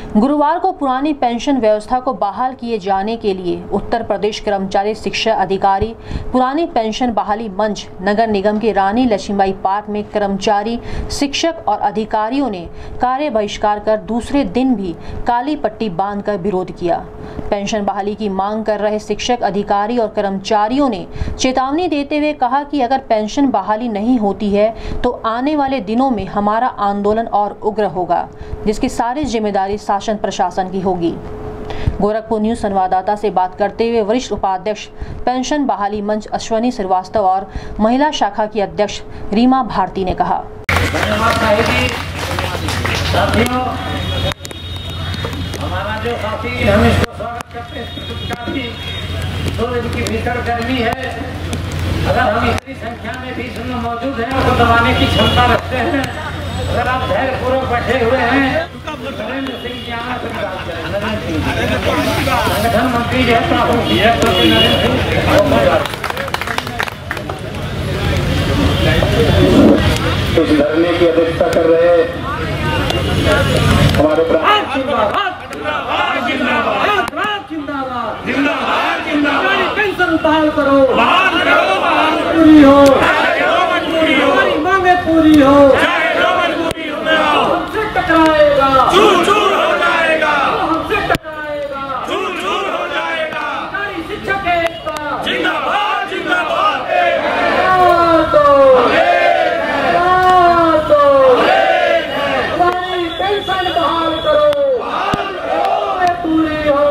गुरुवार को पुरानी पेंशन व्यवस्था को बहाल किए जाने के लिए उत्तर प्रदेश कर्मचारी शिक्षा अधिकारी पुरानी पेंशन बहाली मंच नगर निगम के रानी लक्ष्मीबाई पार्क में कर्मचारी शिक्षक और अधिकारियों ने कार्य बहिष्कार कर दूसरे दिन भी काली पट्टी बांधकर विरोध किया। पेंशन बहाली की मांग कर रहे शिक्षक अधिकारी और कर्मचारियों ने चेतावनी देते हुए कहा कि अगर पेंशन बहाली नहीं होती है तो आने वाले दिनों में हमारा आंदोलन और उग्र होगा, जिसकी सारी जिम्मेदारी शासन प्रशासन की होगी। गोरखपुर न्यूज संवाददाता से बात करते हुए वरिष्ठ उपाध्यक्ष पेंशन बहाली मंच अश्वनी श्रीवास्तव और महिला शाखा की अध्यक्ष रीमा भारती ने कहा, हमारा जो साथी हम इसको स्वागत करते हैं। तो इनकी भीतर गर्मी है, अगर हम इतनी संख्या में भी मौजूद हैं तो दबाने की क्षमता रखते हैं। अगर आप धैर्य पूर्वक बैठे हुए हैं, नरेंद्र सिंह जी आना से बात करें। संगठन मंत्री जो है इस धरने की अध्यक्षता कर रहे हमारे पेंशन बहाल करो, पूरी हो, हमारी मांगे पूरी हो, हमसे टकराएगा, चूर-चूर हो जाएगा, हमसे टकराएगा, चूर-चूर हो जाएगा, हमारी शिक्षक एकता जिंदाबाद जिंदाबाद, हमारी पेंशन बहाल करो, पूरी हो,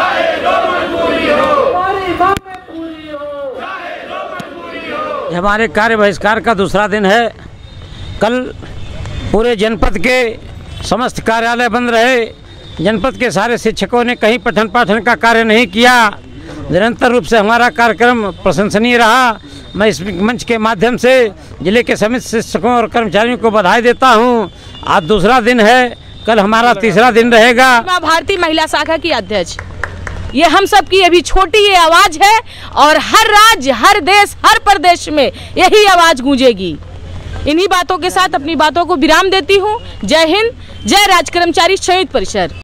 हमारे कार्य बहिष्कार का दूसरा दिन है। कल पूरे जनपद के समस्त कार्यालय बंद रहे। जनपद के सारे शिक्षकों ने कहीं पठन पाठन का कार्य नहीं किया। निरंतर रूप से हमारा कार्यक्रम प्रशंसनीय रहा। मैं इस मंच के माध्यम से जिले के सभी शिक्षकों और कर्मचारियों को बधाई देता हूं। आज दूसरा दिन है, कल हमारा तीसरा दिन रहेगा। भारतीय महिला शाखा की अध्यक्ष, ये हम सब की अभी छोटी ये आवाज है और हर राज्य, हर देश, हर प्रदेश में यही आवाज गूंजेगी। इन्हीं बातों के साथ अपनी बातों को विराम देती हूँ। जय हिंद, जय राज्य कर्मचारी संयुक्त परिषद।